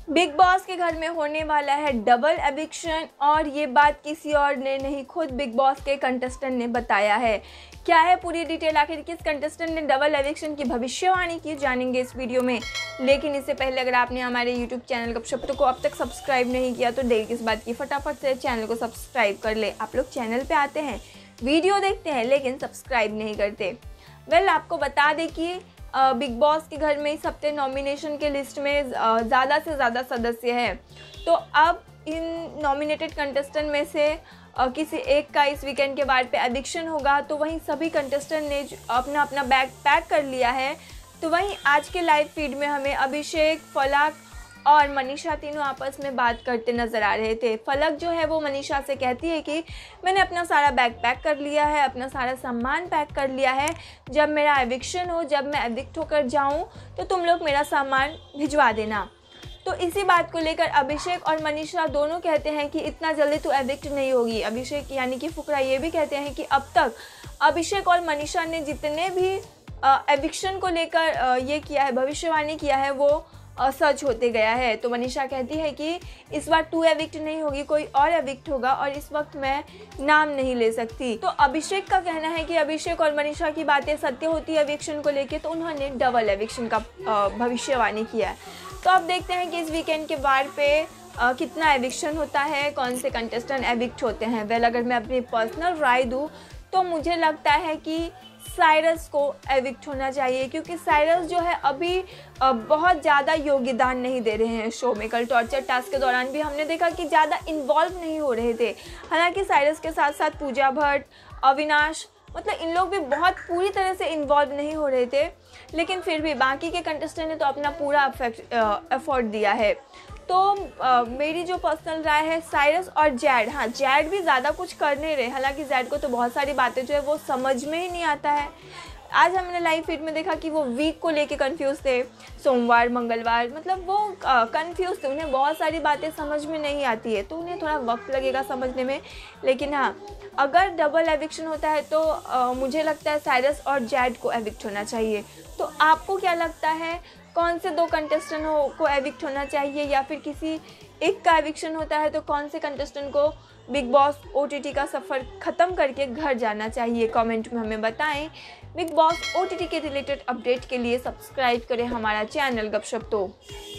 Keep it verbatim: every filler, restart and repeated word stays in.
Big boss के घर में होने वाला है डबल एविक्शन और ये बात किसी और ने नहीं, खुद बिग बॉस के कंटेस्टेंट ने बताया है। क्या है पूरी डिटेल, आखिर किस कंटेस्टेंट ने डबल एविक्शन की भविष्यवाणी की, जानेंगे इस वीडियो में। लेकिन इससे पहले अगर आपने हमारे यूट्यूब चैनल गपशप को अब तक सब्सक्राइब नहीं किया तो देर किस बात की, फटाफट से चैनल को सब्सक्राइब कर ले। आप लोग चैनल पर आते हैं, वीडियो देखते हैं लेकिन सब्सक्राइब नहीं करते। वेल आपको बता दें कि बिग बॉस के घर में इस हफ्ते नॉमिनेशन के लिस्ट में ज़्यादा से ज़्यादा सदस्य हैं। तो अब इन नॉमिनेटेड कंटेस्टेंट में से किसी एक का इस वीकेंड के बाद पे एविक्शन होगा, तो वहीं सभी कंटेस्टेंट ने अपना अपना बैग पैक कर लिया है। तो वहीं आज के लाइव फीड में हमें अभिषेक, फलक और मनीषा तीनों आपस में बात करते नज़र आ रहे थे। फलक जो है वो मनीषा से कहती है कि मैंने अपना सारा बैग पैक कर लिया है, अपना सारा सामान पैक कर लिया है, जब मेरा एविक्शन हो, जब मैं एविक्ट होकर जाऊं तो तुम लोग मेरा सामान भिजवा देना। तो इसी बात को लेकर अभिषेक और मनीषा दोनों कहते हैं कि इतना जल्दी तो एविक्ट नहीं होगी। अभिषेक यानी कि फुकरा ये भी कहते हैं कि अब तक अभिषेक और मनीषा ने जितने भी एविक्शन को लेकर ये किया है, भविष्यवाणी किया है, वो सच होते गया है। तो मनीषा कहती है कि इस बार तू एविक्ट नहीं होगी, कोई और एविक्ट होगा और इस वक्त मैं नाम नहीं ले सकती। तो अभिषेक का कहना है कि अभिषेक और मनीषा की बातें सत्य होती है एविक्शन को लेके, तो उन्होंने डबल एविक्शन का भविष्यवाणी किया है। तो अब देखते हैं कि इस वीकेंड के बार पे आ, कितना एविक्शन होता है, कौन से कंटेस्टेंट एविक्ट होते हैं। वेल अगर मैं अपनी पर्सनल राय दूँ तो मुझे लगता है कि साइरस को एविक्ट होना चाहिए, क्योंकि साइरस जो है अभी बहुत ज़्यादा योगदान नहीं दे रहे हैं शो में। कल टॉर्चर टास्क के दौरान भी हमने देखा कि ज़्यादा इन्वॉल्व नहीं हो रहे थे। हालांकि साइरस के साथ साथ पूजा भट्ट, अविनाश, मतलब इन लोग भी बहुत पूरी तरह से इन्वॉल्व नहीं हो रहे थे, लेकिन फिर भी बाकी के कंटेस्टेंट ने तो अपना पूरा एफर्ट दिया है। तो आ, मेरी जो पर्सनल राय है साइरस और जैड, हाँ जैड भी ज़्यादा कुछ कर नहीं रहे। हालांकि जैड को तो बहुत सारी बातें जो है वो समझ में ही नहीं आता है। आज हमने लाइव फीड में देखा कि वो वीक को लेके कंफ्यूज थे, सोमवार मंगलवार, मतलब वो कंफ्यूज थे, उन्हें बहुत सारी बातें समझ में नहीं आती है, तो उन्हें थोड़ा वक्त लगेगा समझने में। लेकिन हाँ, अगर डबल एविक्शन होता है तो आ, मुझे लगता है साइरस और जैड को एविक्ट होना चाहिए। तो आपको क्या लगता है, कौन से दो कंटेस्टेंट हो को एविक्ट होना चाहिए, या फिर किसी एक का एविक्शन होता है तो कौन से कंटेस्टेंट को बिग बॉस ओटीटी का सफ़र ख़त्म करके घर जाना चाहिए? कमेंट में हमें बताएं। बिग बॉस ओटीटी के रिलेटेड अपडेट के लिए सब्सक्राइब करें हमारा चैनल गपशप तो।